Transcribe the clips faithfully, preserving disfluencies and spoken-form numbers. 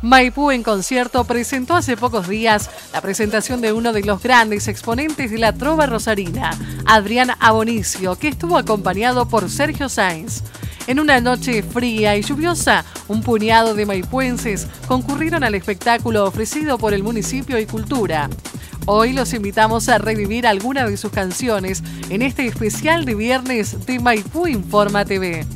Maipú en Concierto presentó hace pocos días la presentación de uno de los grandes exponentes de la trova rosarina, Adrián Abonicio, que estuvo acompañado por Sergio Sáenz. En una noche fría y lluviosa, un puñado de maipuenses concurrieron al espectáculo ofrecido por el municipio y Cultura. Hoy los invitamos a revivir alguna de sus canciones en este especial de viernes de Maipú Informa T V.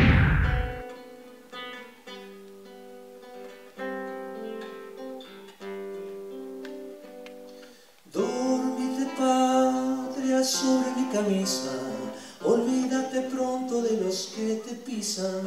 Dormite, patria, sobre mi camisa, olvídate pronto de los que te pisan.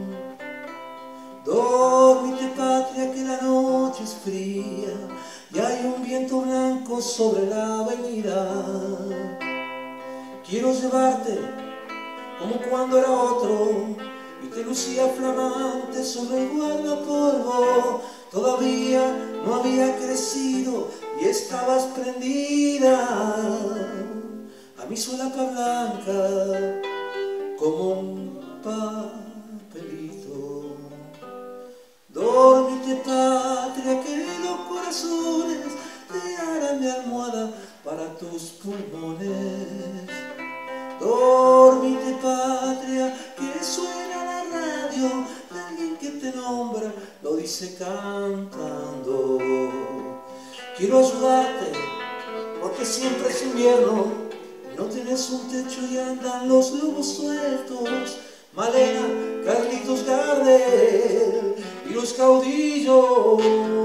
Dormite, patria, que la noche es fría y hay un viento blanco sobre la avenida. Quiero llevarte como cuando era otro y te lucía flamante sobre el guardapolvo. Todavía no había crecido y estabas prendida a mi solapa blanca como un papelito. Dormite, patria, que los corazones te harán de almohada para tus pulmones. Dormite, patria, que suena la radio de alguien que te nombra, lo dice cantando. Quiero ayudarte porque siempre es invierno y no tienes un techo y andan los lobos sueltos. Malena, Carlitos Gardel y los caudillos,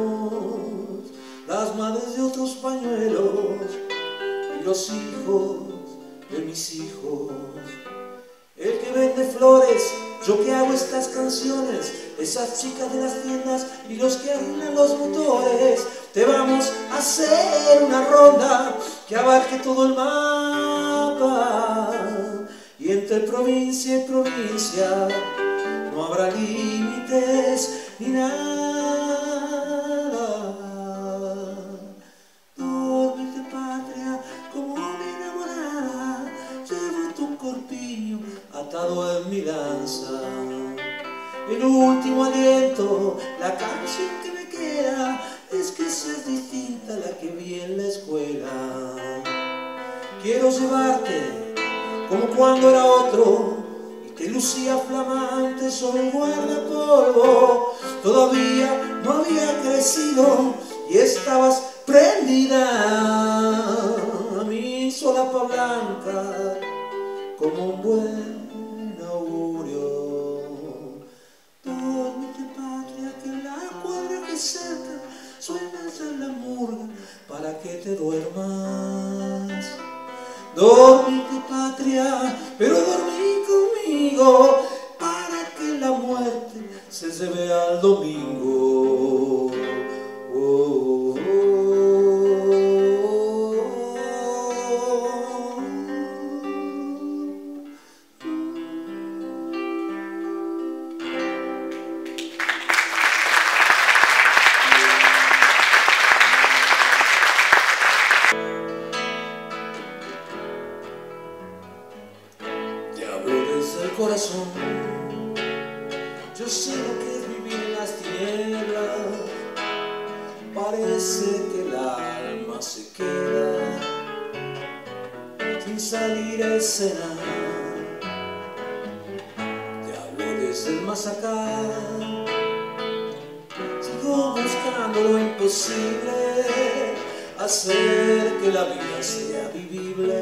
las madres de otros pañuelos y los hijos de mis hijos. El que vende flores, yo que hago estas canciones, esas chicas de las tiendas y los que arreglan los motores. Te vamos a hacer una ronda que abarque todo el mapa, y entre provincia y provincia no habrá límites ni nada. Dormite, patria, como mi enamorada, llevo tu corpiño atado en mi lanza. El último aliento, la canción que me queda, es que seas distinta a la que vi en la escuela. Quiero llevarte como cuando era otro y te lucía flamante sobre el guardapolvo. Todavía no había crecido y estabas prendida a mi solapa blanca como un buen augurio. Dormite, patria, que en la cuadra que cerca suena ya la murga para que te duermas. Dormite, patria, pero dormí conmigo para que la muerte se lleve al domingo. Oh, oh, corazón, yo sé lo que es vivir en las tinieblas. Parece que el alma se queda sin salir a escena. Te hablo desde el más acá, sigo buscando lo imposible, hacer que la vida sea vivible.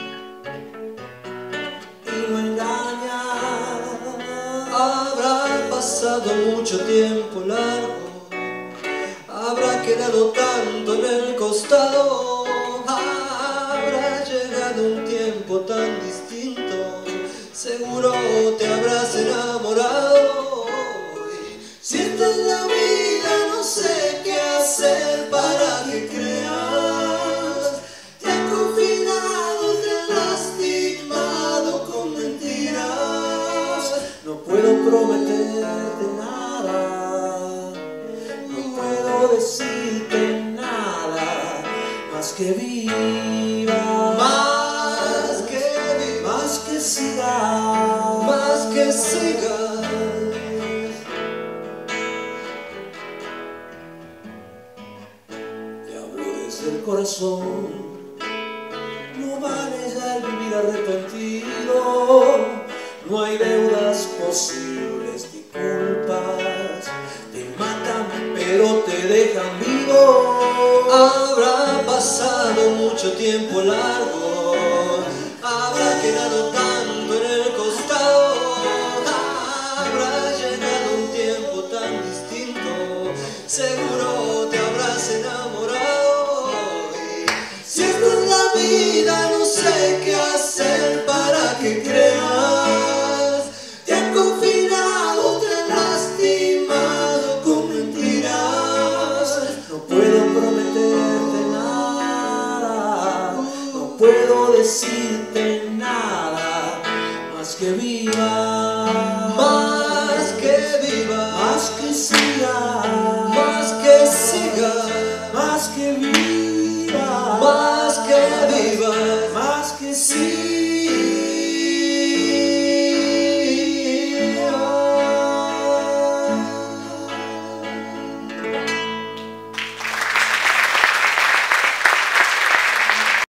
Habrá pasado mucho tiempo largo, habrá quedado tanto en el costado, habrá llegado un tiempo tan distinto, seguro te habrás enamorado. Sientes la vida, no sé qué hacer para que creas. Te han confinado, te han lastimado con mentiras. No puedo prometerte nada, no puedo decirte nada, más que viva, más que viva, más que sigas, más que sigas. del corazón. No vale ya el vivir arrepentido, no hay deudas posibles ni culpas. Te matan pero te dejan vivo. Habrá pasado mucho tiempo largo, habrá quedado tanto en el costado, habrá llegado un tiempo tan distinto, seguro te habrás enamorado. Y si esto es la vida, no sé qué hacer para que creas. Te han confinado, te han lastimado con mentiras. No puedo prometerte nada, no puedo decirte nada más que viva.